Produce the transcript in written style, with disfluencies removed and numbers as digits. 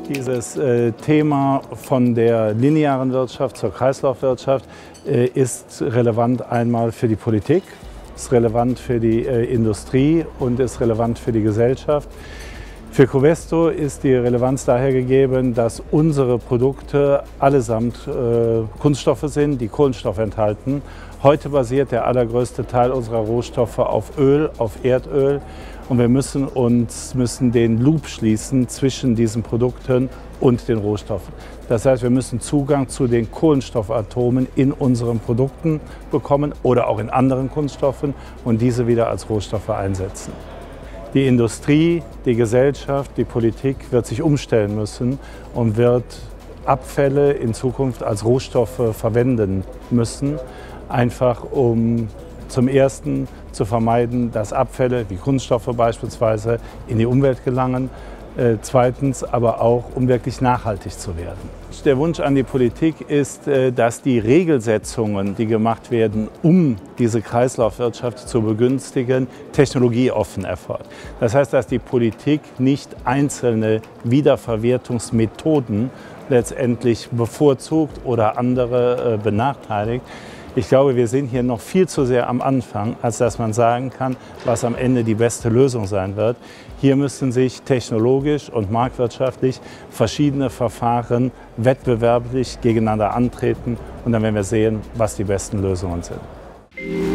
Dieses Thema von der linearen Wirtschaft zur Kreislaufwirtschaft ist relevant einmal für die Politik, ist relevant für die Industrie und ist relevant für die Gesellschaft. Für Covestro ist die Relevanz daher gegeben, dass unsere Produkte allesamt Kunststoffe sind, die Kohlenstoff enthalten. Heute basiert der allergrößte Teil unserer Rohstoffe auf Öl, auf Erdöl. Und wir müssen den Loop schließen zwischen diesen Produkten und den Rohstoffen. Das heißt, wir müssen Zugang zu den Kohlenstoffatomen in unseren Produkten bekommen oder auch in anderen Kunststoffen und diese wieder als Rohstoffe einsetzen. Die Industrie, die Gesellschaft, die Politik wird sich umstellen müssen und wird Abfälle in Zukunft als Rohstoffe verwenden müssen, einfach um zum Ersten zu vermeiden, dass Abfälle wie Kunststoffe beispielsweise in die Umwelt gelangen, zweitens aber auch, um wirklich nachhaltig zu werden. Der Wunsch an die Politik ist, dass die Regelsetzungen, die gemacht werden, um diese Kreislaufwirtschaft zu begünstigen, technologieoffen erfolgt. Das heißt, dass die Politik nicht einzelne Wiederverwertungsmethoden letztendlich bevorzugt oder andere benachteiligt. Ich glaube, wir sind hier noch viel zu sehr am Anfang, als dass man sagen kann, was am Ende die beste Lösung sein wird. Hier müssen sich technologisch und marktwirtschaftlich verschiedene Verfahren wettbewerblich gegeneinander antreten und dann werden wir sehen, was die besten Lösungen sind.